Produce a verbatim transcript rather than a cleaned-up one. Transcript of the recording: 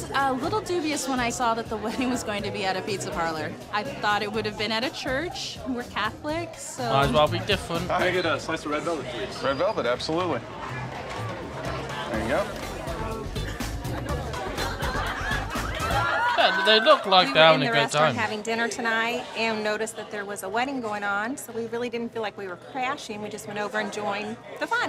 a little dubious when I saw that the wedding was going to be at a pizza parlor. I thought it would have been at a church. We're Catholic, so... Might as well be different. Can I get a slice of red velvet, please? Red velvet, absolutely. There you go. Yeah, they look like We they're were having in the a good restaurant time. having dinner tonight and noticed that there was a wedding going on, so we really didn't feel like we were crashing. We just went over and joined the fun.